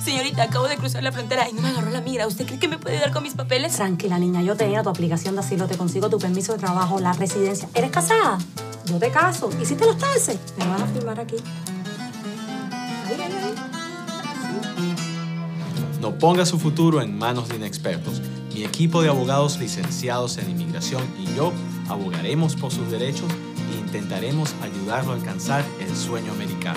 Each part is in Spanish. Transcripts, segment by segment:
Señorita, acabo de cruzar la frontera y no me agarró la migra. ¿Usted cree que me puede ayudar con mis papeles? Tranquila, niña. Yo tenía tu aplicación de asilo, te consigo tu permiso de trabajo, la residencia. ¿Eres casada? Yo te caso. ¿Hiciste los taxes? Me vas a firmar aquí. Ahí. No ponga su futuro en manos de inexpertos. Mi equipo de abogados licenciados en inmigración y yo abogaremos por sus derechos e intentaremos ayudarlo a alcanzar el sueño americano.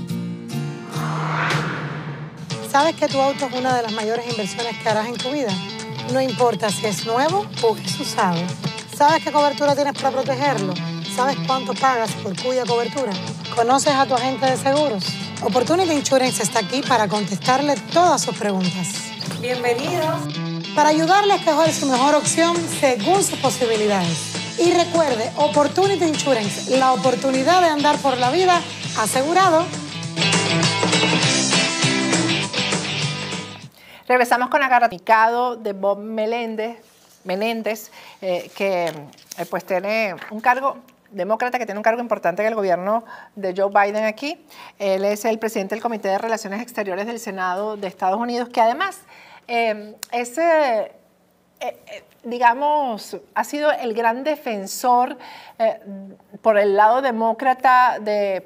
¿Sabes que tu auto es una de las mayores inversiones que harás en tu vida? No importa si es nuevo o es usado. ¿Sabes qué cobertura tienes para protegerlo? ¿Sabes cuánto pagas por cuya cobertura? ¿Conoces a tu agente de seguros? Opportunity Insurance está aquí para contestarle todas sus preguntas. Bienvenidos. Para ayudarle a escoger su mejor opción según sus posibilidades. Y recuerde, Opportunity Insurance, la oportunidad de andar por la vida asegurado. Regresamos con Agarraticado de Bob Menéndez, que pues tiene un cargo, demócrata, que tiene un cargo importante en el gobierno de Joe Biden aquí. Él es el presidente del Comité de Relaciones Exteriores del Senado de Estados Unidos, que además digamos, ha sido el gran defensor por el lado demócrata de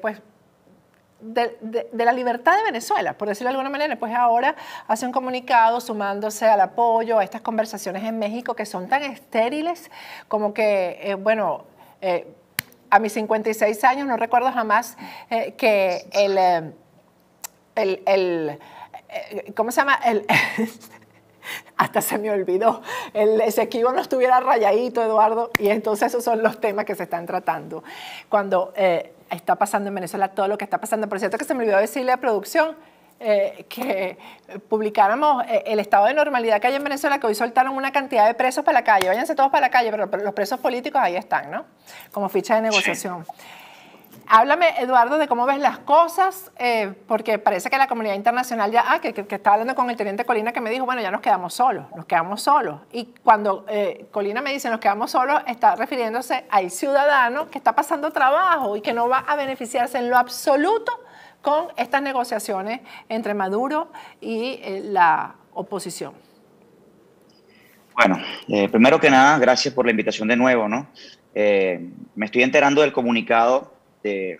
la libertad de Venezuela, por decirlo de alguna manera. Pues ahora hace un comunicado sumándose al apoyo a estas conversaciones en México que son tan estériles como que, a mis 56 años no recuerdo jamás que ¿cómo se llama? Hasta se me olvidó, el Esequibo no estuviera rayadito, Eduardo, y entonces esos son los temas que se están tratando. Cuando está pasando en Venezuela todo lo que está pasando. Por cierto que se me olvidó decirle a producción que publicáramos el estado de normalidad que hay en Venezuela, que hoy soltaron una cantidad de presos para la calle. Váyanse todos para la calle, pero los presos políticos ahí están, ¿no? Como ficha de negociación. Sí. Háblame, Eduardo, de cómo ves las cosas, porque parece que la comunidad internacional ya, que estaba hablando con el teniente Colina, que me dijo, bueno, ya nos quedamos solos. Y cuando Colina me dice nos quedamos solos, está refiriéndose al ciudadano que está pasando trabajo y que no va a beneficiarse en lo absoluto con estas negociaciones entre Maduro y la oposición. Bueno, primero que nada, gracias por la invitación de nuevo, ¿no? Me estoy enterando del comunicado del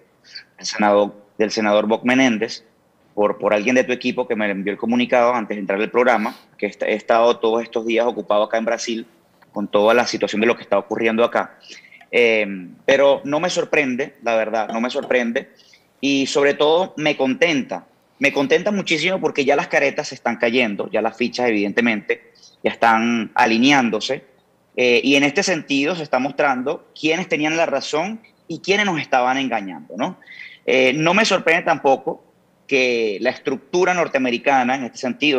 senador Bob Menéndez por alguien de tu equipo que me envió el comunicado antes de entrar al programa, que he estado todos estos días ocupado acá en Brasil con toda la situación de lo que está ocurriendo acá. Pero no me sorprende, la verdad, no me sorprende, y sobre todo me contenta muchísimo porque ya las caretas se están cayendo, ya las fichas evidentemente ya están alineándose, y en este sentido se está mostrando quiénes tenían la razón y quiénes nos estaban engañando, ¿no? No me sorprende tampoco que la estructura norteamericana, en este sentido,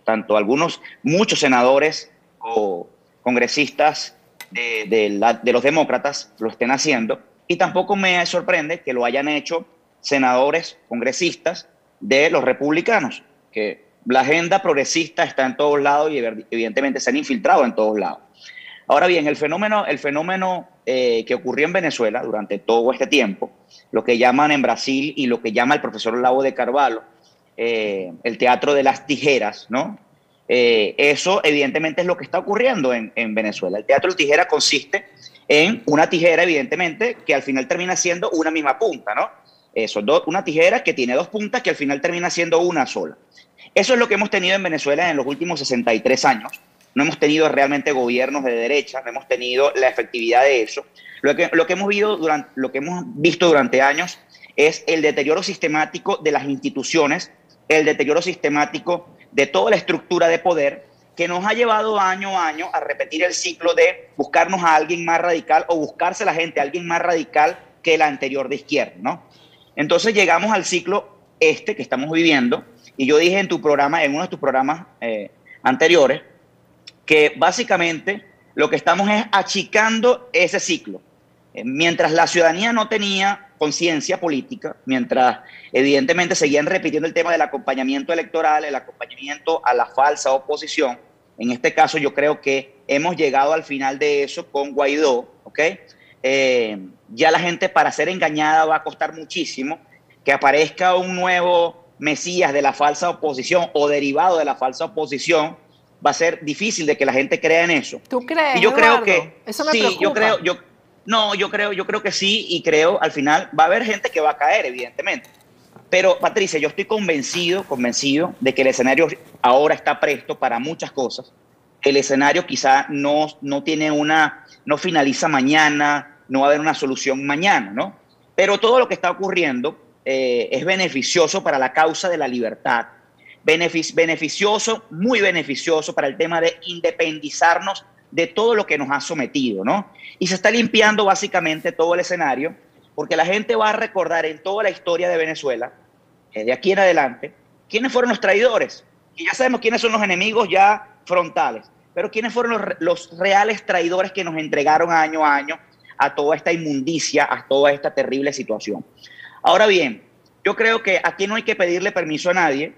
muchos senadores o congresistas de los demócratas lo estén haciendo, y tampoco me sorprende que lo hayan hecho senadores, congresistas de los republicanos, que la agenda progresista está en todos lados y evidentemente se han infiltrado en todos lados. Ahora bien, el fenómeno que ocurrió en Venezuela durante todo este tiempo, lo que llaman en Brasil y lo que llama el profesor Olavo de Carvalho, el teatro de las tijeras, ¿no? Eso evidentemente es lo que está ocurriendo en Venezuela. El teatro de tijera consiste en una tijera, evidentemente, que al final termina siendo una misma punta, ¿no? Una tijera que tiene dos puntas que al final termina siendo una sola. Eso es lo que hemos tenido en Venezuela en los últimos 63 años. No hemos tenido realmente gobiernos de derecha, no hemos tenido la efectividad de eso. Lo que hemos visto durante años es el deterioro sistemático de las instituciones, el deterioro sistemático de toda la estructura de poder, que nos ha llevado año a año a repetir el ciclo de buscarnos a alguien más radical o buscarse la gente a alguien más radical que el anterior de izquierda, ¿no? Entonces llegamos al ciclo que estamos viviendo, y yo dije en uno de tus programas anteriores, que básicamente lo que estamos es achicando ese ciclo. Mientras la ciudadanía no tenía conciencia política, mientras evidentemente seguían repitiendo el tema del acompañamiento electoral, el acompañamiento a la falsa oposición, en este caso yo creo que hemos llegado al final de eso con Guaidó, ¿ok? Ya la gente, para ser engañada va a costar muchísimo. Que aparezca un nuevo mesías de la falsa oposición o derivado de la falsa oposición, va a ser difícil de que la gente crea en eso. ¿Tú crees, Y yo Eduardo? creo que Eso me sí, preocupa. yo creo que sí, y creo al final va a haber gente que va a caer, evidentemente. Pero, Patricia, yo estoy convencido de que el escenario ahora está presto para muchas cosas. El escenario quizá no finaliza mañana, no va a haber una solución mañana, ¿no? Pero todo lo que está ocurriendo es beneficioso para la causa de la libertad, beneficioso, muy beneficioso para el tema de independizarnos de todo lo que nos ha sometido, ¿no? Y se está limpiando básicamente todo el escenario, porque la gente va a recordar en toda la historia de Venezuela, de aquí en adelante, quiénes fueron los traidores. Y ya sabemos quiénes son los enemigos ya frontales, pero quiénes fueron los reales traidores que nos entregaron año a año a toda esta inmundicia, a toda esta terrible situación. Ahora bien, yo creo que aquí no hay que pedirle permiso a nadie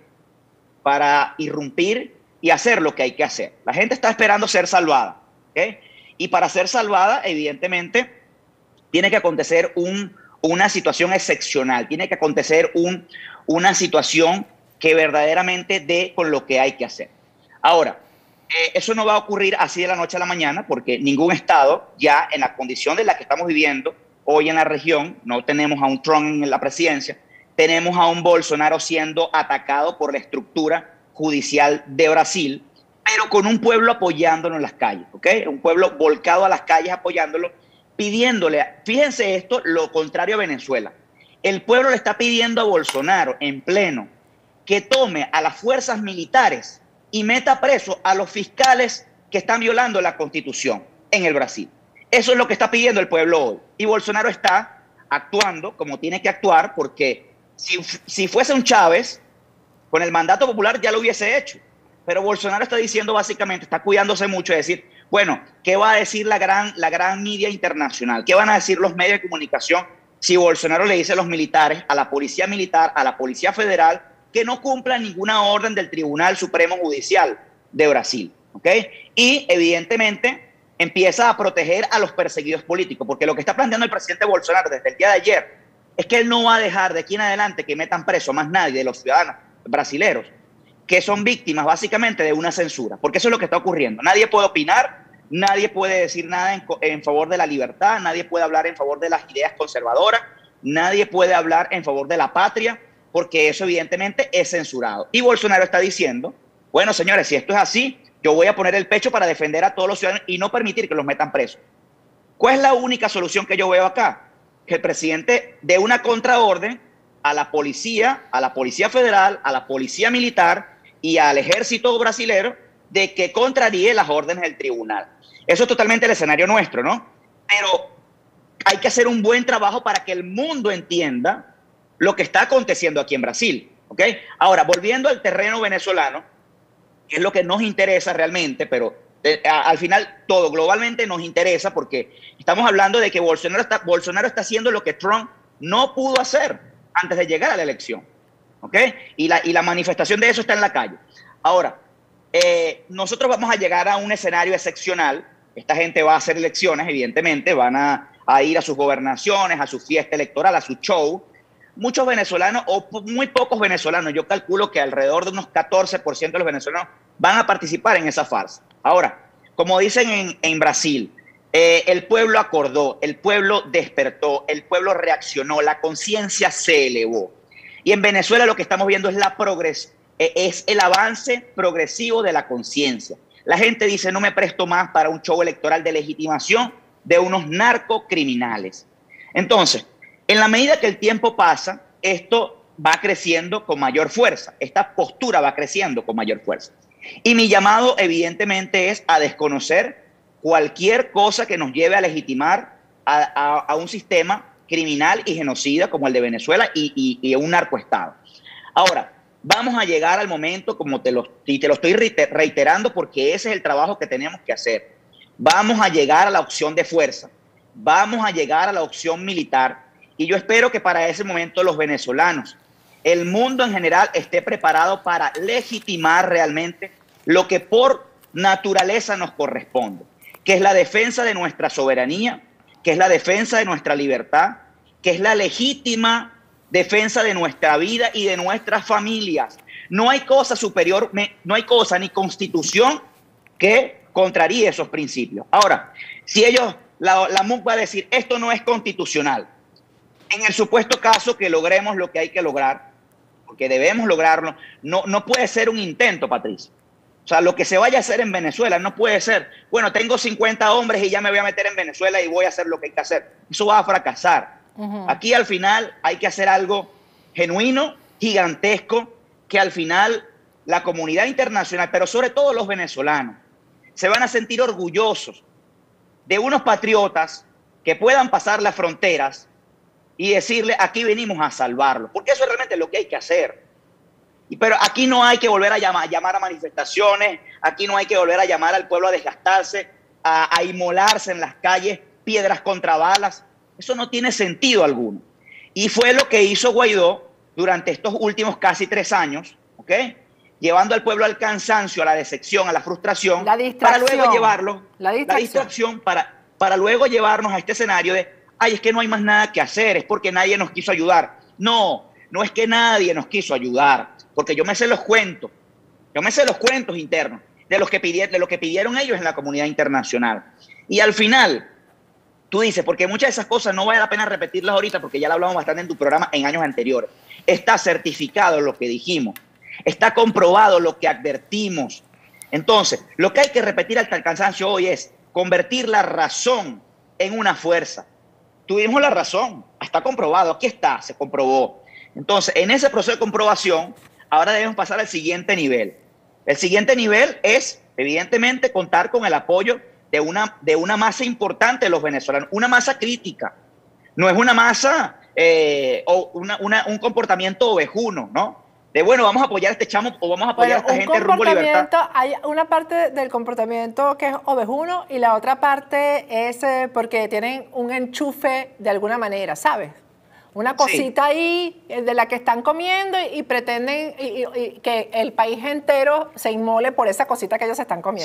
para irrumpir y hacer lo que hay que hacer. La gente está esperando ser salvada, ¿ok? Y para ser salvada, evidentemente, tiene que acontecer una situación excepcional, tiene que acontecer una situación que verdaderamente dé con lo que hay que hacer. Ahora, eso no va a ocurrir así de la noche a la mañana, porque ningún Estado, ya en la condición de la que estamos viviendo hoy en la región, no tenemos a un Trump en la presidencia, tenemos a un Bolsonaro siendo atacado por la estructura judicial de Brasil, pero con un pueblo apoyándolo en las calles, ¿ok? Un pueblo volcado a las calles apoyándolo, pidiéndole, fíjense esto, lo contrario a Venezuela. El pueblo le está pidiendo a Bolsonaro en pleno que tome a las fuerzas militares y meta preso a los fiscales que están violando la Constitución en el Brasil. Eso es lo que está pidiendo el pueblo hoy. Y Bolsonaro está actuando como tiene que actuar, porque si fuese un Chávez, con el mandato popular ya lo hubiese hecho. Pero Bolsonaro está diciendo básicamente, está cuidándose mucho de decir, bueno, ¿qué va a decir la gran media internacional? ¿Qué van a decir los medios de comunicación si Bolsonaro le dice a los militares, a la policía militar, a la policía federal, que no cumplan ninguna orden del Tribunal Supremo Judicial de Brasil? ¿Ok? Y evidentemente empieza a proteger a los perseguidos políticos, porque lo que está planteando el presidente Bolsonaro desde el día de ayer es que él no va a dejar de aquí en adelante que metan preso a más nadie de los ciudadanos brasileros que son víctimas básicamente de una censura, porque eso es lo que está ocurriendo. Nadie puede opinar, nadie puede decir nada en favor de la libertad, nadie puede hablar en favor de las ideas conservadoras, nadie puede hablar en favor de la patria, porque eso evidentemente es censurado. Y Bolsonaro está diciendo, bueno, señores, si esto es así, yo voy a poner el pecho para defender a todos los ciudadanos y no permitir que los metan presos. ¿Cuál es la única solución que yo veo acá? Que el presidente dé una contraorden a la policía federal, a la policía militar y al ejército brasilero de que contraríe las órdenes del tribunal. Eso es totalmente el escenario nuestro, ¿no? Pero hay que hacer un buen trabajo para que el mundo entienda lo que está aconteciendo aquí en Brasil, ¿ok? Ahora, volviendo al terreno venezolano, que es lo que nos interesa realmente, pero al final todo globalmente nos interesa, porque estamos hablando de que Bolsonaro está haciendo lo que Trump no pudo hacer antes de llegar a la elección, ¿ok? Y la manifestación de eso está en la calle. Ahora, nosotros vamos a llegar a un escenario excepcional. Esta gente va a hacer elecciones, evidentemente, van a ir a sus gobernaciones, a su fiesta electoral, a su show. Muchos venezolanos, o muy pocos venezolanos, yo calculo que alrededor de unos 14% de los venezolanos van a participar en esa farsa. Ahora, como dicen en Brasil, el pueblo acordó, el pueblo despertó, el pueblo reaccionó, la conciencia se elevó. Y en Venezuela lo que estamos viendo es el avance progresivo de la conciencia. La gente dice, no me presto más para un show electoral de legitimación de unos narcocriminales. Entonces, en la medida que el tiempo pasa, esto va creciendo con mayor fuerza. Esta postura va creciendo con mayor fuerza. Y mi llamado, evidentemente, es a desconocer cualquier cosa que nos lleve a legitimar a un sistema criminal y genocida como el de Venezuela y un narcoestado. Ahora, vamos a llegar al momento, como te lo estoy reiterando, porque ese es el trabajo que tenemos que hacer. Vamos a llegar a la opción de fuerza, vamos a llegar a la opción militar, y yo espero que para ese momento los venezolanos, el mundo en general, esté preparado para legitimar realmente lo que por naturaleza nos corresponde, que es la defensa de nuestra soberanía, que es la defensa de nuestra libertad, que es la legítima defensa de nuestra vida y de nuestras familias. No hay cosa superior, no hay cosa ni constitución que contraríe esos principios. Ahora, si la MUC va a decir, esto no es constitucional, en el supuesto caso que logremos lo que hay que lograr, porque debemos lograrlo, no puede ser un intento, Patricia. O sea, lo que se vaya a hacer en Venezuela no puede ser, bueno, tengo 50 hombres y ya me voy a meter en Venezuela y voy a hacer lo que hay que hacer. Eso va a fracasar. Aquí al final hay que hacer algo genuino, gigantesco, que al final la comunidad internacional, pero sobre todo los venezolanos, se van a sentir orgullosos de unos patriotas que puedan pasar las fronteras y decirle, aquí venimos a salvarlo, porque eso es realmente lo que hay que hacer. Pero aquí no hay que volver a llamar a manifestaciones, aquí no hay que volver a llamar al pueblo a desgastarse, a inmolarse en las calles, piedras contra balas. Eso no tiene sentido alguno. Y fue lo que hizo Guaidó durante estos últimos casi 3 años, ¿ok? Llevando al pueblo al cansancio, a la decepción, a la frustración, para luego llevarlo, la distracción para luego llevarnos a este escenario de, ay, es que no hay más nada que hacer, es porque nadie nos quiso ayudar. No es que nadie nos quiso ayudar, porque yo me sé los cuentos internos de lo que pidieron ellos en la comunidad internacional. Y al final, tú dices, porque muchas de esas cosas no vale la pena repetirlas ahorita, porque ya lo hablamos bastante en tu programa en años anteriores. Está certificado lo que dijimos, está comprobado lo que advertimos. Entonces, lo que hay que repetir hasta el cansancio hoy es convertir la razón en una fuerza. Tuvimos la razón, está comprobado, aquí está, se comprobó. Entonces, en ese proceso de comprobación, ahora debemos pasar al siguiente nivel. El siguiente nivel es, evidentemente, contar con el apoyo de una masa importante de los venezolanos, una masa crítica. No es una masa o un comportamiento ovejuno, ¿no? De bueno, vamos a apoyar a este chamo o vamos a apoyar a esta gente rumbo a libertad. Hay una parte del comportamiento que es ovejuno y la otra parte es porque tienen un enchufe de alguna manera, ¿sabes? Una cosita ahí de la que están comiendo y pretenden que el país entero se inmole por esa cosita que ellos están comiendo.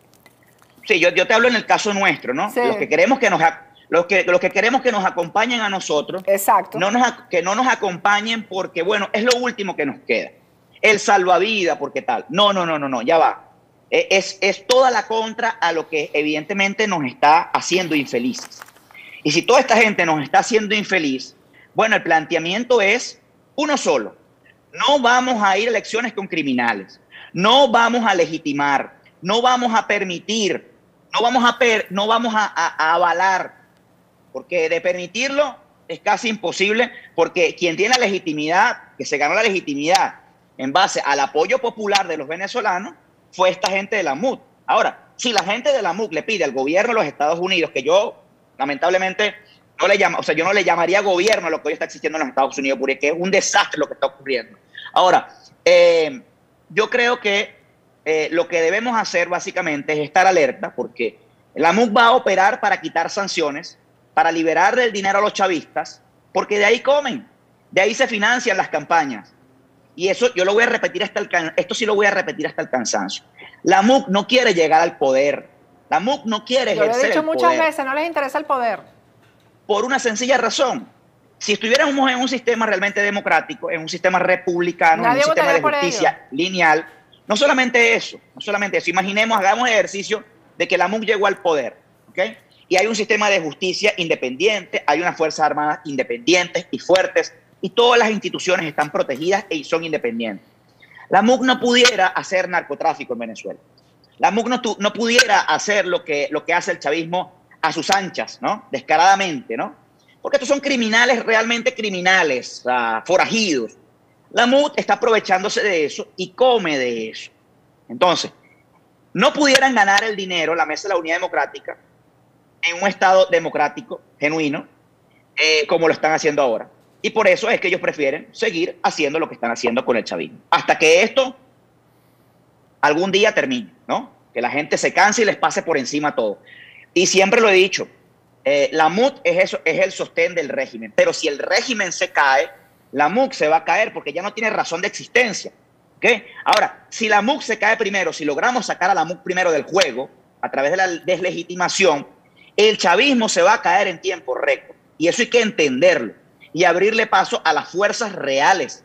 Sí, yo te hablo en el caso nuestro, ¿no? Sí. Los que queremos que nos acompañen a nosotros. Exacto. Que no nos acompañen porque, bueno, es lo último que nos queda. El salvavidas, porque tal. No, ya va. Es toda la contra a lo que evidentemente nos está haciendo infelices. Y si toda esta gente nos está haciendo infeliz, bueno, el planteamiento es uno solo. No vamos a ir a elecciones con criminales. No vamos a legitimar. No vamos a permitir. No vamos a avalar. Porque de permitirlo es casi imposible. Porque quien tiene la legitimidad, que se ganó la legitimidad en base al apoyo popular de los venezolanos, fue esta gente de la MUC. Ahora, si la gente de la MUC le pide al gobierno de los Estados Unidos, que yo lamentablemente yo no le llamaría gobierno a lo que hoy está existiendo en los Estados Unidos, porque es un desastre lo que está ocurriendo. Ahora, yo creo que lo que debemos hacer básicamente es estar alerta, porque la MUC va a operar para quitar sanciones, para liberar el dinero a los chavistas, porque de ahí comen, de ahí se financian las campañas. Y eso yo lo voy a repetir esto sí lo voy a repetir hasta el cansancio. La MUC no quiere llegar al poder. La MUC no quiere ejercer el poder. Lo he dicho muchas veces, no les interesa el poder. Por una sencilla razón. Si estuviéramos en un sistema realmente democrático, en un sistema republicano, en un sistema de justicia lineal, no solamente eso, imaginemos, hagamos el ejercicio de que la MUC llegó al poder, ¿ok? Y hay un sistema de justicia independiente, hay unas fuerzas armadas independientes y fuertes, y todas las instituciones están protegidas y son independientes. La MUC no pudiera hacer narcotráfico en Venezuela. La MUC no pudiera hacer lo que hace el chavismo a sus anchas, ¿no? Descaradamente, ¿no? Porque estos son criminales, realmente criminales, forajidos. La MUC está aprovechándose de eso y come de eso. Entonces, no pudieran ganar el dinero, la Mesa de la Unidad Democrática, en un Estado democrático, genuino, como lo están haciendo ahora. Y por eso es que ellos prefieren seguir haciendo lo que están haciendo con el chavismo. Hasta que esto algún día termine, ¿no? Que la gente se canse y les pase por encima todo. Y siempre lo he dicho, la MUC es el sostén del régimen. Pero si el régimen se cae, la MUC se va a caer porque ya no tiene razón de existencia. ¿Okay? Ahora, si la MUC se cae primero, si logramos sacar a la MUC primero del juego, a través de la deslegitimación, el chavismo se va a caer en tiempo récord. Y eso hay que entenderlo. y abrirle paso a las fuerzas reales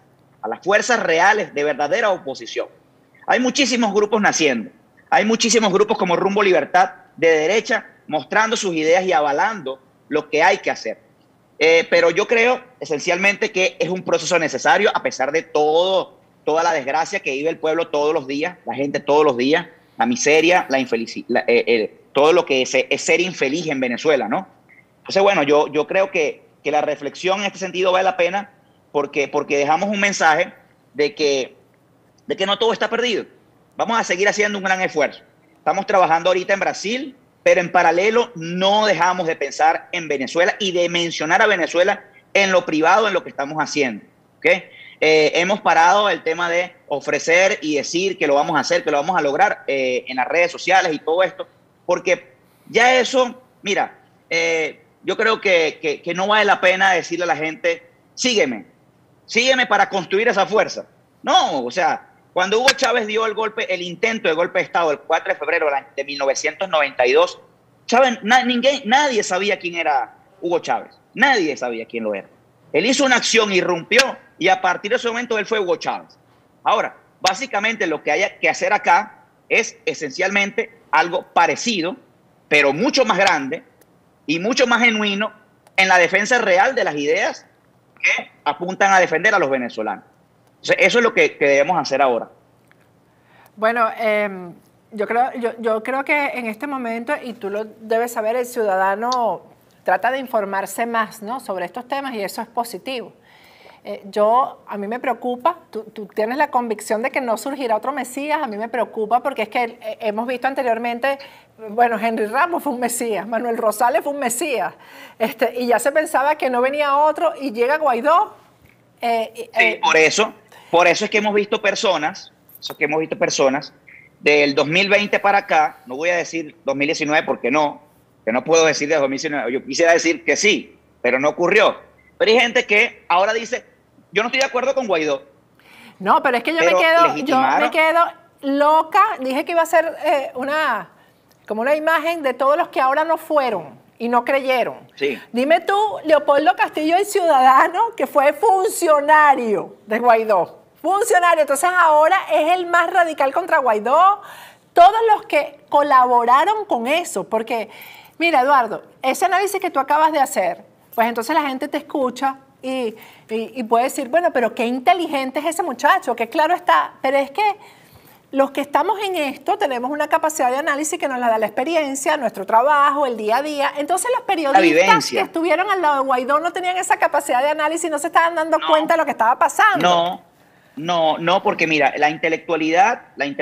de verdadera oposición. Hay muchísimos grupos naciendo, hay muchísimos grupos como Rumbo Libertad de derecha mostrando sus ideas y avalando lo que hay que hacer. Pero yo creo esencialmente que es un proceso necesario a pesar de toda la desgracia que vive el pueblo todos los días, la gente todos los días, la miseria, la infelicidad, todo lo que es ser infeliz en Venezuela, ¿no? Entonces, bueno, yo creo que la reflexión en este sentido vale la pena porque dejamos un mensaje de que no todo está perdido. Vamos a seguir haciendo un gran esfuerzo. Estamos trabajando ahorita en Brasil, pero en paralelo no dejamos de pensar en Venezuela y de mencionar a Venezuela en lo privado, en lo que estamos haciendo, ¿okay? Hemos parado el tema de ofrecer y decir que lo vamos a hacer, que lo vamos a lograr en las redes sociales y todo esto, porque ya eso, mira, yo creo que no vale la pena decirle a la gente, sígueme para construir esa fuerza. No, o sea, cuando Hugo Chávez dio el intento de golpe de Estado el 4 de febrero de 1992, Chávez, nadie sabía quién era Hugo Chávez. Nadie sabía quién lo era. Él hizo una acción, irrumpió, y a partir de ese momento él fue Hugo Chávez. Ahora, básicamente lo que hay que hacer acá es esencialmente algo parecido, pero mucho más grande y mucho más genuino en la defensa real de las ideas que apuntan a defender a los venezolanos. Entonces, eso es lo que debemos hacer ahora. Bueno, yo creo que en este momento, y tú lo debes saber, el ciudadano trata de informarse más, ¿no?, sobre estos temas, y eso es positivo. A mí me preocupa, tú tienes la convicción de que no surgirá otro Mesías. A mí me preocupa porque es que hemos visto anteriormente, bueno, Henry Ramos fue un Mesías, Manuel Rosales fue un Mesías, y ya se pensaba que no venía otro y llega Guaidó. Sí, por eso es que hemos visto personas, del 2020 para acá, no voy a decir 2019 porque no puedo decir de 2019, yo quisiera decir que sí, pero no ocurrió. Pero hay gente que ahora dice, yo no estoy de acuerdo con Guaidó. No, pero es que yo me quedo loca. Dije que iba a ser como una imagen de todos los que ahora no fueron y no creyeron. Sí. Dime tú, Leopoldo Castillo, el ciudadano que fue funcionario de Guaidó. Funcionario, entonces ahora es el más radical contra Guaidó. Todos los que colaboraron con eso, porque, mira, Eduardo, ese análisis que tú acabas de hacer, pues entonces la gente te escucha y puede decir, bueno, pero qué inteligente es ese muchacho, qué claro está. Pero es que los que estamos en esto tenemos una capacidad de análisis que nos la da la experiencia, nuestro trabajo, el día a día. Entonces los periodistas que estuvieron al lado de Guaidó no tenían esa capacidad de análisis, no se estaban dando cuenta de lo que estaba pasando. No, porque mira, la intelectualidad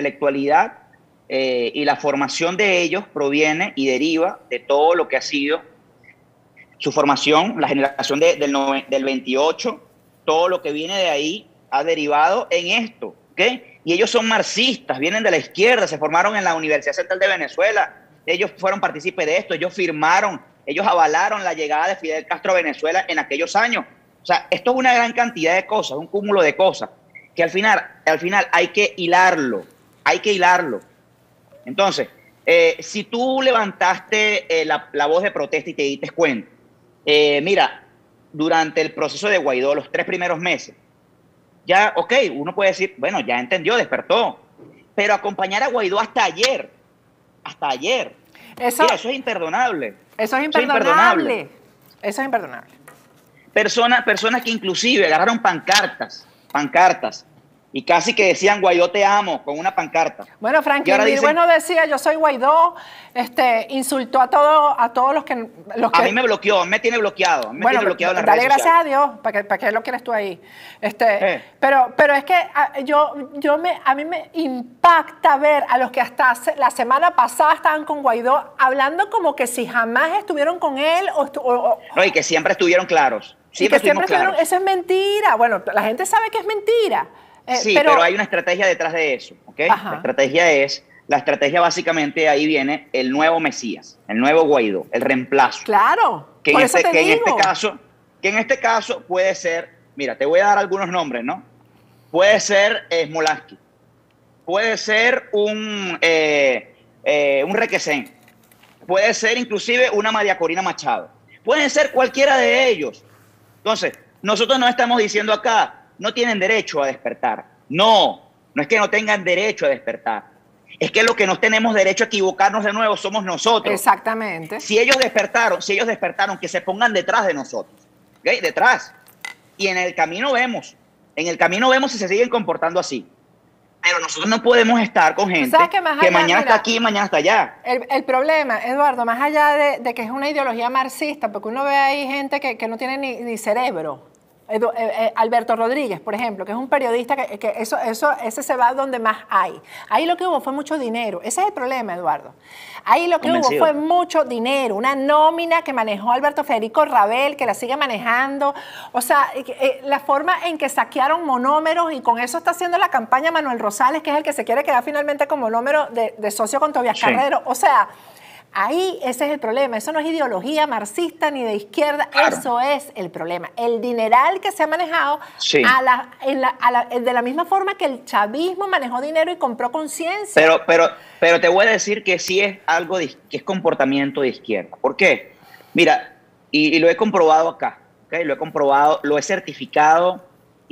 y la formación de ellos proviene y deriva de todo lo que ha sido su formación, la generación del 28, todo lo que viene de ahí ha derivado en esto, ¿ok? Y ellos son marxistas, vienen de la izquierda, se formaron en la Universidad Central de Venezuela, ellos fueron partícipes de esto, ellos firmaron, ellos avalaron la llegada de Fidel Castro a Venezuela en aquellos años. O sea, esto es una gran cantidad de cosas, un cúmulo de cosas, que al final hay que hilarlo, Entonces, si tú levantaste la voz de protesta y te diste cuenta, mira, durante el proceso de Guaidó, los 3 primeros meses, ya, ok, uno puede decir, bueno, ya entendió, despertó, pero acompañar a Guaidó hasta ayer, eso, mira, eso es imperdonable. Eso es imperdonable. Personas que inclusive agarraron pancartas, y casi que decían Guaidó te amo con una pancarta. Bueno, Franklin Bueno decía yo soy Guaidó, insultó a todos los que... A mí me bloqueó, me tiene bloqueado. Bueno, bloqueado en las dale redes gracias sociales. a Dios, ¿para qué lo quieres tú ahí? Pero es que a mí me impacta ver a los que hasta la semana pasada estaban con Guaidó hablando como que si jamás estuvieron con él No, y que siempre estuvieron claros. Claros. Eso es mentira. Bueno, la gente sabe que es mentira. Sí, pero hay una estrategia detrás de eso, ¿ok? La estrategia básicamente ahí viene el nuevo Mesías, el nuevo Guaidó, el reemplazo. Claro, que en este caso puede ser, mira, te voy a dar algunos nombres, ¿no? Puede ser Smolansky, puede ser un Requesén, puede ser inclusive una María Corina Machado, pueden ser cualquiera de ellos. Entonces, nosotros no estamos diciendo acá, no tienen derecho a despertar. No, no es que no tengan derecho a despertar. Es que lo que no tenemos derecho a equivocarnos de nuevo somos nosotros. Exactamente. Si ellos despertaron, que se pongan detrás de nosotros. ¿Okay? Detrás. Y en el camino vemos si se siguen comportando así. Pero nosotros no podemos estar con gente que mañana está aquí y mañana está allá. El problema, Eduardo, más allá de que es una ideología marxista, porque uno ve ahí gente que no tiene ni cerebro. Alberto Rodríguez, por ejemplo, que es un periodista que ese se va donde más hay. Ahí lo que hubo fue mucho dinero. Ese es el problema, Eduardo. Ahí lo que hubo fue mucho dinero, una nómina que manejó Alberto Federico Rabel, que la sigue manejando. O sea, la forma en que saquearon monómeros, y con eso está haciendo la campaña Manuel Rosales, que es el que se quiere quedar finalmente con monómero de socio con Tobias Carrero. O sea, ahí ese es el problema. Eso no es ideología marxista ni de izquierda. Claro. Eso es el problema. El dineral que se ha manejado de la misma forma que el chavismo manejó dinero y compró conciencia. Pero te voy a decir que sí es algo que es comportamiento de izquierda. ¿Por qué? Mira, y lo he comprobado acá. ¿Okay? Lo he comprobado, lo he certificado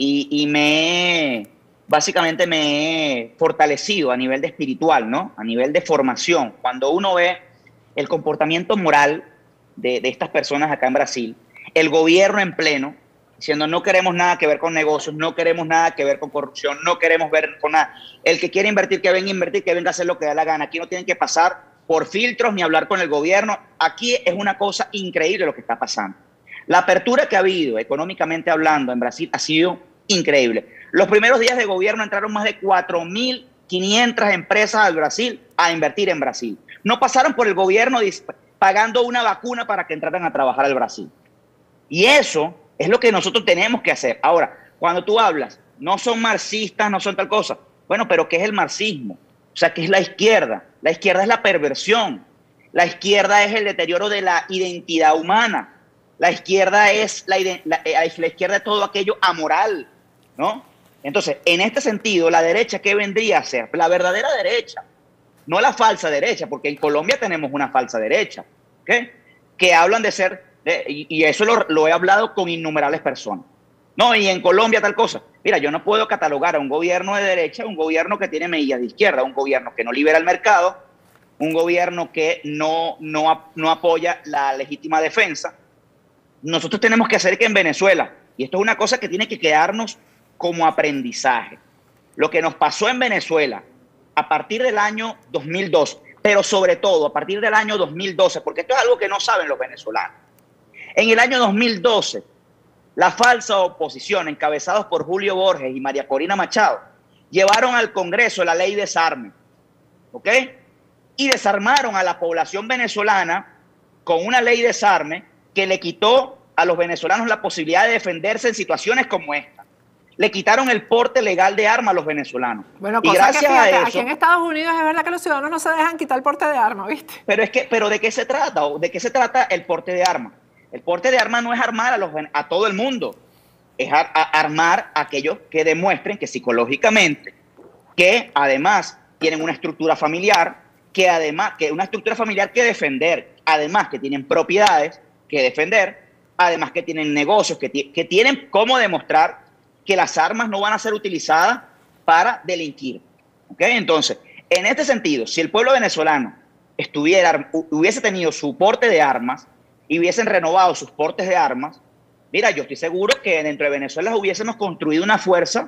y básicamente me he fortalecido a nivel de espiritual, ¿no? A nivel de formación. Cuando uno ve el comportamiento moral de estas personas acá en Brasil, el gobierno en pleno, diciendo no queremos nada que ver con negocios, no queremos nada que ver con corrupción, no queremos ver con nada. El que quiere invertir, que venga a invertir, que venga a hacer lo que da la gana. Aquí no tienen que pasar por filtros ni hablar con el gobierno. Aquí es una cosa increíble lo que está pasando. La apertura que ha habido, económicamente hablando, en Brasil ha sido increíble. Los primeros días de gobierno entraron más de 4.500 empresas al Brasil a invertir en Brasil. No pasaron por el gobierno pagando una vacuna para que entraran a trabajar al Brasil. Y eso es lo que nosotros tenemos que hacer. Ahora, cuando tú hablas, no son marxistas, no son tal cosa. Bueno, pero ¿qué es el marxismo? O sea, ¿qué es la izquierda? La izquierda es la perversión. La izquierda es el deterioro de la identidad humana. La izquierda es la izquierda es todo aquello amoral, ¿no? Entonces, en este sentido, la derecha, ¿qué vendría a ser? La verdadera derecha. No la falsa derecha, porque en Colombia tenemos una falsa derecha, ¿okay? Que hablan de ser, y eso lo he hablado con innumerables personas. No, y en Colombia tal cosa. Mira, yo no puedo catalogar a un gobierno de derecha, un gobierno que tiene medidas de izquierda, un gobierno que no libera el mercado, un gobierno que no apoya la legítima defensa. Nosotros tenemos que hacer que en Venezuela, y esto es una cosa que tiene que quedarnos como aprendizaje, lo que nos pasó en Venezuela a partir del año 2002, pero sobre todo a partir del año 2012, porque esto es algo que no saben los venezolanos. En el año 2012, la falsa oposición, encabezados por Julio Borges y María Corina Machado, llevaron al Congreso la ley desarme, ¿ok? Y desarmaron a la población venezolana con una ley desarme que le quitó a los venezolanos la posibilidad de defenderse en situaciones como esta. Le quitaron el porte legal de armas a los venezolanos. Bueno, y gracias a eso, aquí en Estados Unidos es verdad que los ciudadanos no se dejan quitar el porte de armas, ¿viste? Pero ¿de qué se trata? ¿De qué se trata el porte de armas? El porte de armas no es armar a todo el mundo, es armar a aquellos que demuestren que psicológicamente, que además tienen una estructura familiar, que una estructura familiar que defender, además que tienen propiedades que defender, además que tienen negocios, que tienen cómo demostrar que las armas no van a ser utilizadas para delinquir. ¿Okay? Entonces, en este sentido, si el pueblo venezolano hubiese tenido su porte de armas y hubiesen renovado sus portes de armas, mira, yo estoy seguro que dentro de Venezuela hubiésemos construido una fuerza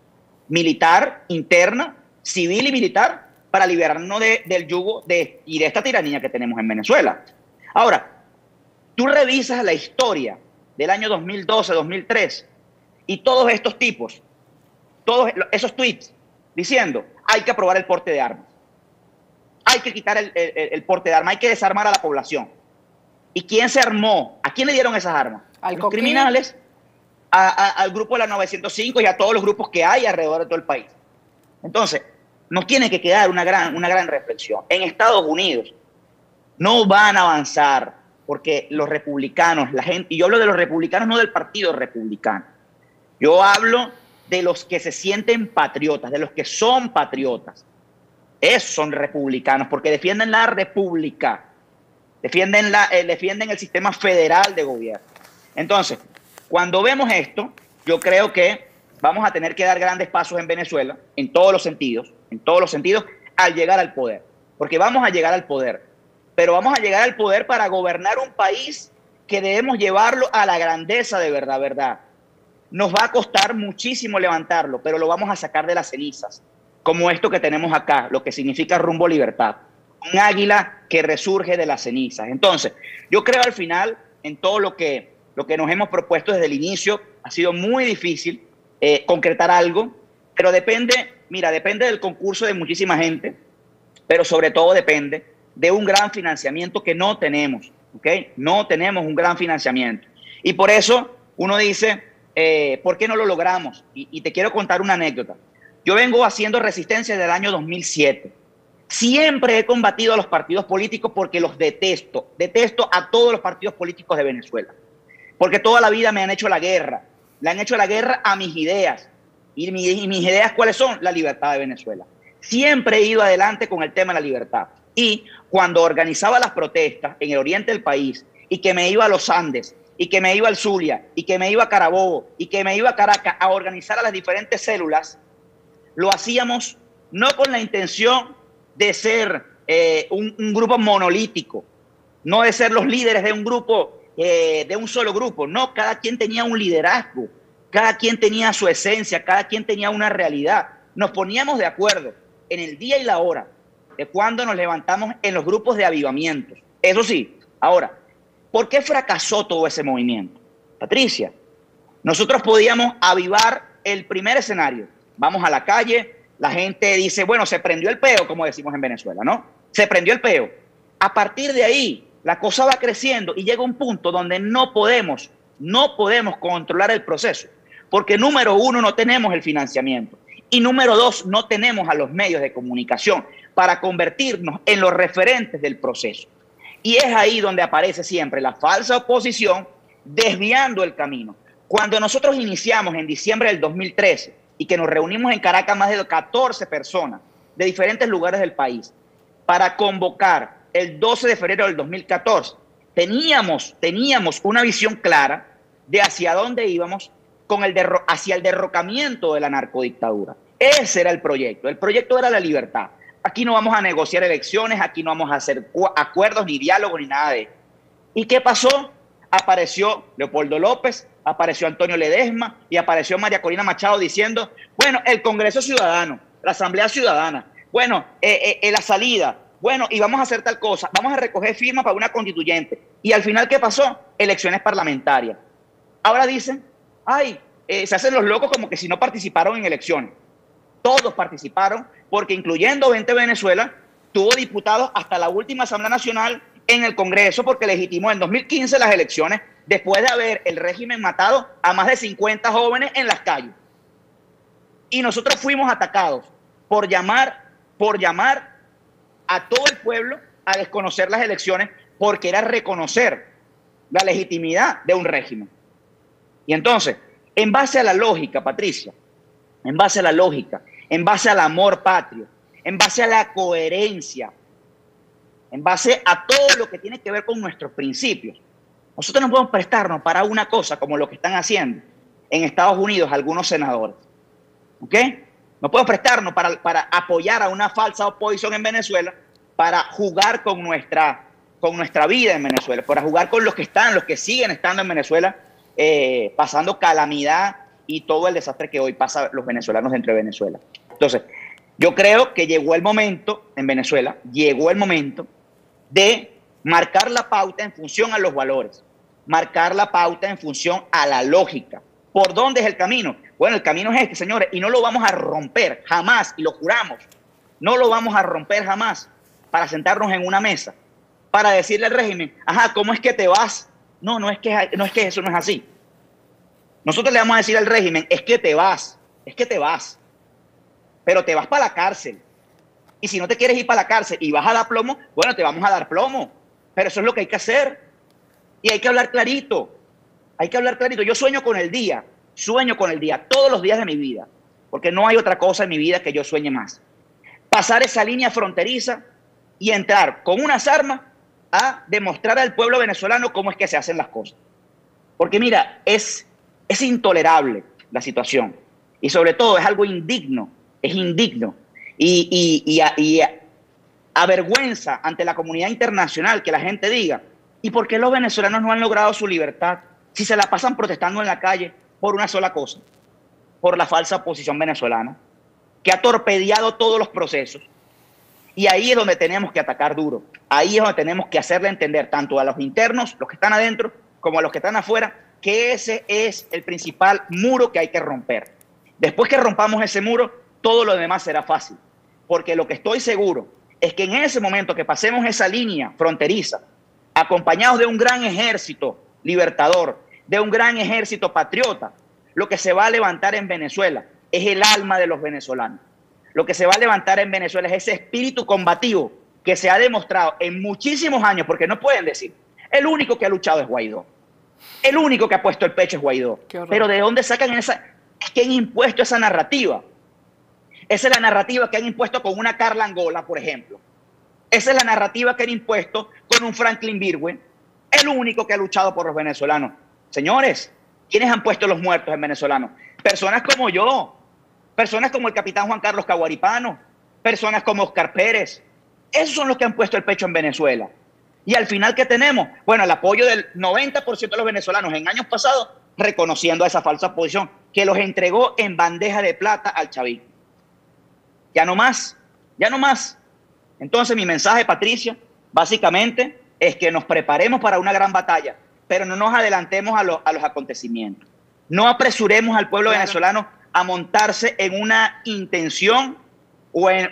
militar interna, civil y militar, para liberarnos del yugo y de esta tiranía que tenemos en Venezuela. Ahora, tú revisas la historia del año 2012, 2003, y todos estos tipos, todos esos tweets diciendo hay que aprobar el porte de armas, hay que quitar el porte de armas, hay que desarmar a la población. ¿Y quién se armó? ¿A quién le dieron esas armas? A los criminales, al grupo de la 905 y a todos los grupos que hay alrededor de todo el país. Entonces, nos tiene que quedar una gran reflexión. En Estados Unidos no van a avanzar porque los republicanos, la gente, y yo hablo de los republicanos, no del partido republicano. Yo hablo de los que se sienten patriotas, de los que son patriotas. Esos son republicanos porque defienden la república, defienden el sistema federal de gobierno. Entonces, Cuando vemos esto, yo creo que vamos a tener que dar grandes pasos en Venezuela, en todos los sentidos, al llegar al poder. Porque vamos a llegar al poder, pero vamos a llegar al poder para gobernar un país que debemos llevarlo a la grandeza de verdad, verdad. Nos va a costar muchísimo levantarlo, pero lo vamos a sacar de las cenizas, como esto que tenemos acá, lo que significa Rumbo Libertad. Un águila que resurge de las cenizas. Entonces, yo creo al final, en todo lo que nos hemos propuesto desde el inicio, ha sido muy difícil concretar algo, pero depende del concurso de muchísima gente, pero sobre todo depende de un gran financiamiento que no tenemos, ¿ok? No tenemos un gran financiamiento. Y por eso uno dice, ¿por qué no lo logramos? Y te quiero contar una anécdota. Yo vengo haciendo resistencia desde el año 2007. Siempre he combatido a los partidos políticos porque los detesto. Detesto a todos los partidos políticos de Venezuela. Porque toda la vida me han hecho la guerra. Le han hecho la guerra a mis ideas. ¿Y mis ideas cuáles son? La libertad de Venezuela. Siempre he ido adelante con el tema de la libertad. Y cuando organizaba las protestas en el oriente del país y que me iba a los Andes y que me iba al Zulia y que me iba a Carabobo y que me iba a Caracas a organizar a las diferentes células, lo hacíamos no con la intención de ser un grupo monolítico, no de ser los líderes de un grupo, de un solo grupo. No, cada quien tenía un liderazgo, cada quien tenía su esencia, cada quien tenía una realidad. Nos poníamos de acuerdo en el día y la hora de cuando nos levantamos en los grupos de avivamientos. Eso sí, ahora, ¿por qué fracasó todo ese movimiento? Patricia, nosotros podíamos avivar el primer escenario. Vamos a la calle, la gente dice, bueno, se prendió el peo, como decimos en Venezuela, ¿no? Se prendió el peo. A partir de ahí, la cosa va creciendo y llega un punto donde no podemos controlar el proceso. Porque número uno, no tenemos el financiamiento. Y número dos, no tenemos a los medios de comunicación para convertirnos en los referentes del proceso. Y es ahí donde aparece siempre la falsa oposición desviando el camino. Cuando nosotros iniciamos en diciembre del 2013 y que nos reunimos en Caracas más de 14 personas de diferentes lugares del país para convocar el 12 de febrero del 2014, teníamos una visión clara de hacia dónde íbamos hacia el derrocamiento de la narcodictadura. Ese era el proyecto era la libertad. Aquí no vamos a negociar elecciones, aquí no vamos a hacer acuerdos, ni diálogos, ni nada de eso. ¿Y qué pasó? Apareció Leopoldo López, apareció Antonio Ledesma y apareció María Corina Machado diciendo, bueno, el Congreso Ciudadano, la Asamblea Ciudadana, bueno, la salida, bueno, y vamos a hacer tal cosa, vamos a recoger firmas para una constituyente. Y al final, ¿qué pasó? Elecciones parlamentarias. Ahora dicen, se hacen los locos como que si no participaron en elecciones. Todos participaron, porque incluyendo 20 Venezuela, tuvo diputados hasta la última Asamblea Nacional en el Congreso, porque legitimó en 2015 las elecciones, después de haber el régimen matado a más de 50 jóvenes en las calles. Y nosotros fuimos atacados por llamar a todo el pueblo a desconocer las elecciones, porque era reconocer la legitimidad de un régimen. Y entonces, en base a la lógica, Patricia, en base a la lógica, en base al amor patrio, en base a la coherencia, en base a todo lo que tiene que ver con nuestros principios, nosotros no podemos prestarnos para una cosa como lo que están haciendo en Estados Unidos algunos senadores. ¿Ok? No podemos prestarnos para apoyar a una falsa oposición en Venezuela, para jugar con nuestra vida en Venezuela, para jugar con los que siguen estando en Venezuela, pasando calamidad y todo el desastre que hoy pasa los venezolanos dentro de Venezuela. Entonces, yo creo que llegó el momento en Venezuela, de marcar la pauta en función a los valores, marcar la pauta en función a la lógica. ¿Por dónde es el camino? Bueno, el camino es este, señores, y no lo vamos a romper jamás, y lo juramos. No lo vamos a romper jamás para sentarnos en una mesa, para decirle al régimen, ¿cómo es que te vas? No es que eso no es así. Nosotros le vamos a decir al régimen, es que te vas, pero te vas para la cárcel. Y si no te quieres ir para la cárcel y vas a dar plomo, bueno, te vamos a dar plomo. Pero eso es lo que hay que hacer. Y hay que hablar clarito. Yo sueño con el día, todos los días de mi vida, porque no hay otra cosa en mi vida que yo sueñe más. Pasar esa línea fronteriza y entrar con unas armas a demostrar al pueblo venezolano cómo es que se hacen las cosas. Porque mira, es Es intolerable la situación. Y sobre todo es algo indigno, es indigno. Y avergüenza ante la comunidad internacional que la gente diga, ¿y por qué los venezolanos no han logrado su libertad si se la pasan protestando en la calle por una sola cosa? Por la falsa oposición venezolana, que ha torpedeado todos los procesos. Y ahí es donde tenemos que atacar duro. Ahí es donde tenemos que hacerle entender tanto a los internos, los que están adentro, como a los que están afuera, que ese es el principal muro que hay que romper. Después que rompamos ese muro, todo lo demás será fácil. Porque lo que estoy seguro es que en ese momento que pasemos esa línea fronteriza, acompañados de un gran ejército libertador, de un gran ejército patriota, lo que se va a levantar en Venezuela es el alma de los venezolanos. Lo que se va a levantar en Venezuela es ese espíritu combativo que se ha demostrado en muchísimos años, porque no pueden decir, el único que ha luchado es Guaidó. El único que ha puesto el pecho es Guaidó. Pero ¿de dónde sacan esa? Es que han impuesto esa narrativa. Esa es la narrativa que han impuesto con una Carla Angola, por ejemplo. Esa es la narrativa que han impuesto con un Franklin Virgüe, el único que ha luchado por los venezolanos. Señores, ¿quiénes han puesto los muertos en venezolanos? Personas como yo, personas como el capitán Juan Carlos Caguaripano, personas como Oscar Pérez. Esos son los que han puesto el pecho en Venezuela. Y al final, ¿qué tenemos? Bueno, el apoyo del 90% de los venezolanos en años pasados reconociendo a esa falsa posición que los entregó en bandeja de plata al chavismo. Ya no más, ya no más. Entonces mi mensaje, Patricia, básicamente es que nos preparemos para una gran batalla, pero no nos adelantemos a los acontecimientos. No apresuremos al pueblo venezolano a montarse en una intención o en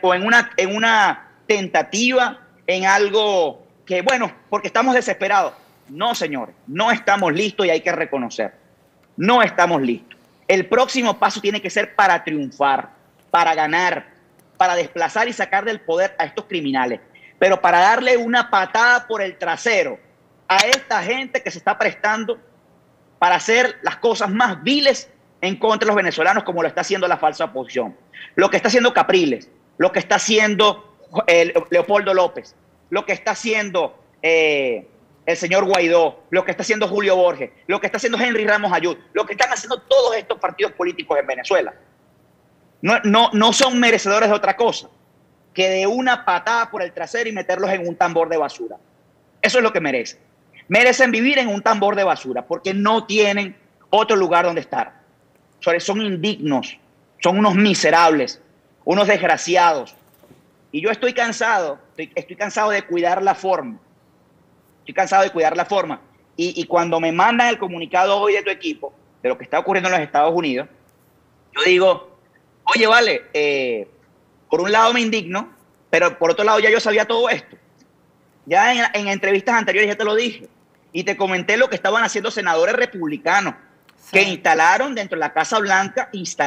una tentativa, en algo que, bueno, porque estamos desesperados. No, señores, no estamos listos y hay que reconocer. No estamos listos. El próximo paso tiene que ser para triunfar, para ganar, para desplazar y sacar del poder a estos criminales, pero para darle una patada por el trasero a esta gente que se está prestando para hacer las cosas más viles en contra de los venezolanos, como lo está haciendo la falsa oposición. Lo que está haciendo Capriles, lo que está haciendo Leopoldo López, lo que está haciendo el señor Guaidó, lo que está haciendo Julio Borges, lo que está haciendo Henry Ramos Ayud, lo que están haciendo todos estos partidos políticos en Venezuela. No son merecedores de otra cosa que de una patada por el trasero y meterlos en un tambor de basura. Eso es lo que merecen. Merecen vivir en un tambor de basura porque no tienen otro lugar donde estar. Son indignos, son unos miserables, unos desgraciados. Y yo estoy cansado de cuidar la forma. Estoy cansado de cuidar la forma. Y cuando me mandan el comunicado hoy de tu equipo, de lo que está ocurriendo en los Estados Unidos, yo digo, oye, vale, por un lado me indigno, pero por otro lado ya yo sabía todo esto. Ya en entrevistas anteriores ya te lo dije. Y te comenté lo que estaban haciendo senadores republicanos, sí, que instalaron dentro de la Casa Blanca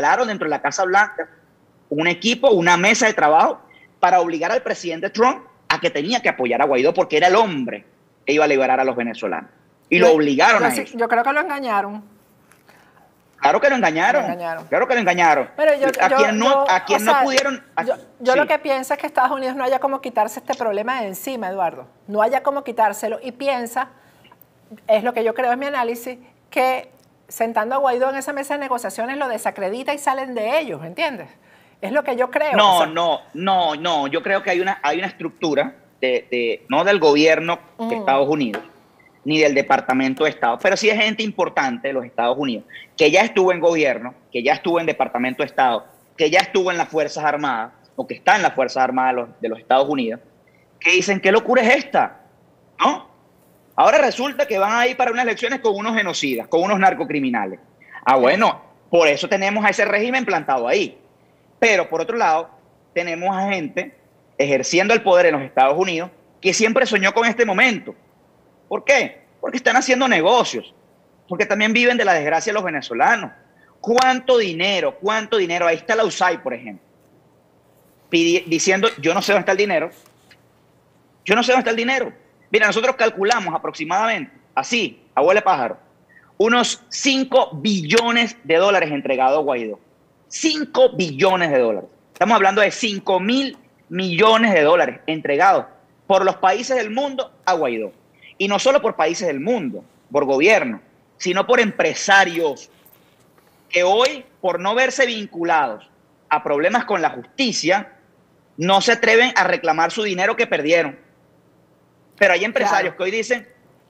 un equipo, una mesa de trabajo para obligar al presidente Trump a que tenía que apoyar a Guaidó porque era el hombre que iba a liberar a los venezolanos. Y lo obligaron a eso. Yo creo que lo engañaron. Claro que lo engañaron. Claro que lo engañaron. Pero a quien no pudieron. Yo sí. Lo que pienso es que Estados Unidos no haya como quitarse este problema de encima, Eduardo. No haya como quitárselo. Y piensa, es lo que yo creo, es mi análisis, que sentando a Guaidó en esa mesa de negociaciones lo desacredita y salen de ellos, ¿entiendes? Es lo que yo creo. No. Yo creo que hay una estructura no del gobierno de Estados Unidos, ni del Departamento de Estado, pero sí es gente importante de los Estados Unidos, que ya estuvo en gobierno, que ya estuvo en Departamento de Estado, que ya estuvo en las Fuerzas Armadas, o que está en las Fuerzas Armadas de los Estados Unidos, que dicen, ¿qué locura es esta? ¿No? Ahora resulta que van a ir para unas elecciones con unos genocidas, con unos narcocriminales. Bueno, por eso tenemos a ese régimen plantado ahí. Pero, por otro lado, tenemos a gente ejerciendo el poder en los Estados Unidos que siempre soñó con este momento. ¿Por qué? Porque están haciendo negocios, porque también viven de la desgracia de los venezolanos. ¿Cuánto dinero? Ahí está la USAID, por ejemplo, diciendo, yo no sé dónde está el dinero. Mira, nosotros calculamos aproximadamente, así, abuelo pájaro, unos 5 billones de dólares entregados a Guaidó. 5 billones de dólares. Estamos hablando de 5.000 millones de dólares entregados por los países del mundo a Guaidó. Y no solo por países del mundo, por gobierno, sino por empresarios que hoy, por no verse vinculados a problemas con la justicia, no se atreven a reclamar su dinero que perdieron. Pero hay empresarios que hoy dicen,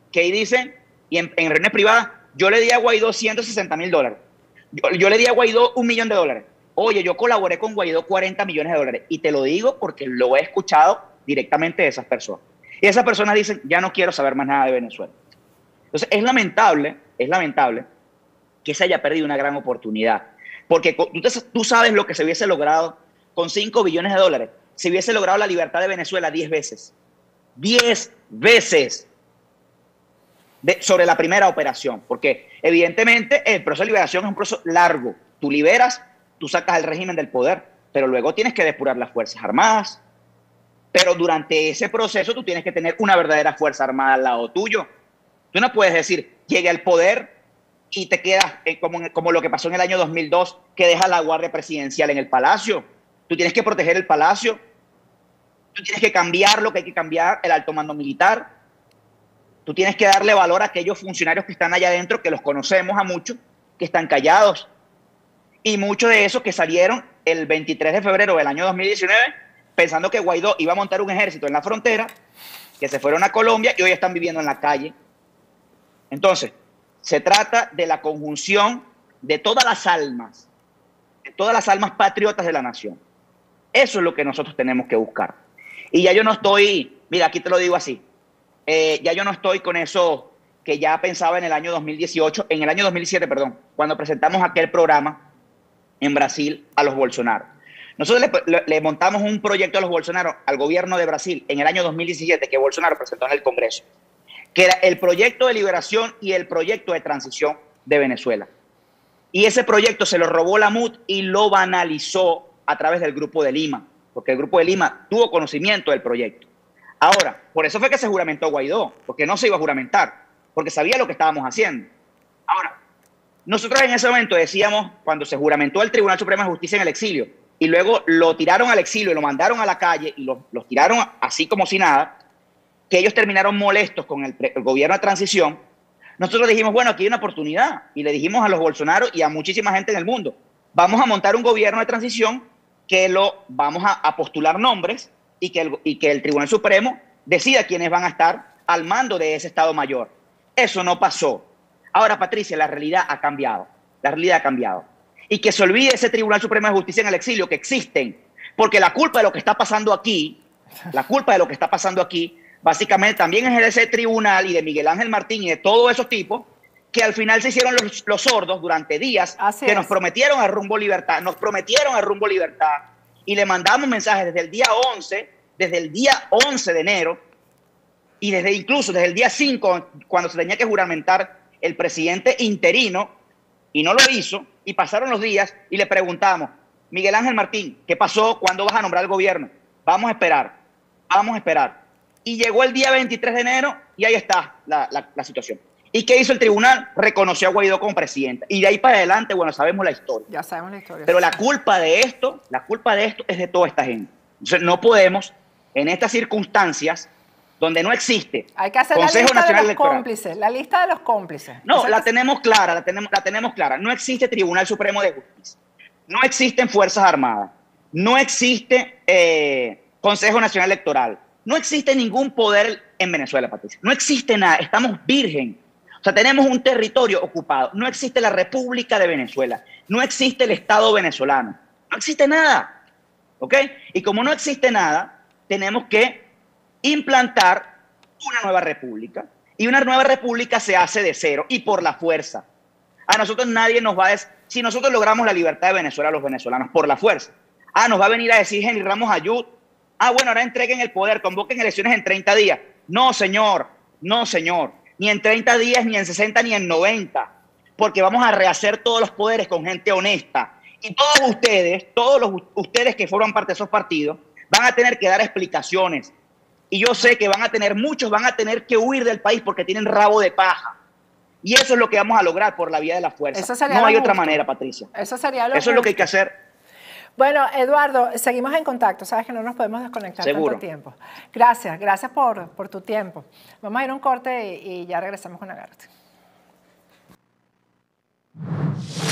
y en reuniones privadas, yo le di a Guaidó $160.000. Yo le di a Guaidó $1 millón. Oye, yo colaboré con Guaidó $40 millones. Y te lo digo porque lo he escuchado directamente de esas personas. Y esas personas dicen, ya no quiero saber más nada de Venezuela. Entonces, es lamentable que se haya perdido una gran oportunidad. Porque tú sabes lo que se hubiese logrado con $5 billones. Se hubiese logrado la libertad de Venezuela 10 veces. 10 veces sobre la primera operación. Porque, evidentemente, el proceso de liberación es un proceso largo. Tú liberas, tú sacas el régimen del poder, pero luego tienes que depurar las Fuerzas Armadas. Pero durante ese proceso tú tienes que tener una verdadera Fuerza Armada al lado tuyo. Tú no puedes decir, llegue al poder y te quedas como lo que pasó en el año 2002, que deja la Guardia Presidencial en el Palacio. Tú tienes que proteger el Palacio. Tú tienes que cambiar lo que hay que cambiar, el alto mando militar. Tú tienes que darle valor a aquellos funcionarios que están allá adentro, que los conocemos a muchos, que están callados. Y muchos de esos que salieron el 23 de febrero del año 2019 pensando que Guaidó iba a montar un ejército en la frontera, que se fueron a Colombia y hoy están viviendo en la calle. Entonces, se trata de la conjunción de todas las almas patriotas de la nación. Eso es lo que nosotros tenemos que buscar. Y ya yo no estoy, mira, aquí te lo digo así, ya yo no estoy con eso que ya pensaba en el año 2018, en el año 2017, perdón, cuando presentamos aquel programa en Brasil a los Bolsonaro. Nosotros le montamos un proyecto a los Bolsonaro, al gobierno de Brasil, en el año 2017, que Bolsonaro presentó en el Congreso, que era el proyecto de liberación y el proyecto de transición de Venezuela. Y ese proyecto se lo robó la MUD y lo banalizó a través del Grupo de Lima, porque el Grupo de Lima tuvo conocimiento del proyecto. Ahora, por eso fue que se juramentó Guaidó, porque no se iba a juramentar, porque sabía lo que estábamos haciendo. Ahora, nosotros en ese momento decíamos, cuando se juramentó el Tribunal Supremo de Justicia en el exilio, y luego lo tiraron al exilio y lo mandaron a la calle y los tiraron así como si nada, que ellos terminaron molestos con el gobierno de transición, nosotros dijimos, bueno, aquí hay una oportunidad. Y le dijimos a los Bolsonaro y a muchísima gente en el mundo, vamos a montar un gobierno de transición que vamos a postular nombres y que el Tribunal Supremo decida quiénes van a estar al mando de ese Estado Mayor. Eso no pasó. Ahora, Patricia, la realidad ha cambiado. La realidad ha cambiado. Y que se olvide ese Tribunal Supremo de Justicia en el exilio, que existen. Porque la culpa de lo que está pasando aquí, básicamente también es de ese tribunal y de Miguel Ángel Martín y de todos esos tipos que al final se hicieron los sordos durante días, nos prometieron a rumbo libertad, y le mandamos mensajes desde el día 11 de enero y incluso desde el día 5, cuando se tenía que juramentar el presidente interino, y no lo hizo, y pasaron los días y le preguntamos, Miguel Ángel Martín, ¿qué pasó? ¿Cuándo vas a nombrar el gobierno? Vamos a esperar. Y llegó el día 23 de enero y ahí está la situación. ¿Y qué hizo el tribunal? Reconoció a Guaidó como presidente. Y de ahí para adelante, bueno, sabemos la historia. Ya sabemos la historia. Pero la culpa de esto es de toda esta gente. Entonces no podemos, en estas circunstancias, donde no existe hay que hacer Consejo Nacional Electoral. Cómplices, la lista de los cómplices. No, la tenemos clara, la tenemos clara. No existe Tribunal Supremo de Justicia. No existen Fuerzas Armadas. No existe Consejo Nacional Electoral. No existe ningún poder en Venezuela, Patricia. No existe nada. Estamos virgen. O sea, tenemos un territorio ocupado. No existe la República de Venezuela. No existe el Estado venezolano. No existe nada. ¿Ok? Y como no existe nada, tenemos que implantar una nueva república. Y una nueva república se hace de cero y por la fuerza. A nosotros nadie nos va a decir, si nosotros logramos la libertad de Venezuela, los venezolanos, por la fuerza. Nos va a venir a decir Henry Ramos Ayud, bueno, ahora entreguen el poder, convoquen elecciones en 30 días. No, señor. Ni en 30 días, ni en 60, ni en 90. Porque vamos a rehacer todos los poderes con gente honesta. Y todos ustedes que forman parte de esos partidos, van a tener que dar explicaciones. Y yo sé que muchos van a tener que huir del país porque tienen rabo de paja. Y eso es lo que vamos a lograr por la vía de la fuerza. No hay otra manera, Patricia. Eso es lo que hay que hacer. Bueno, Eduardo, seguimos en contacto. Sabes que no nos podemos desconectar tanto tiempo. Gracias por tu tiempo. Vamos a ir a un corte y ya regresamos con Agárrate.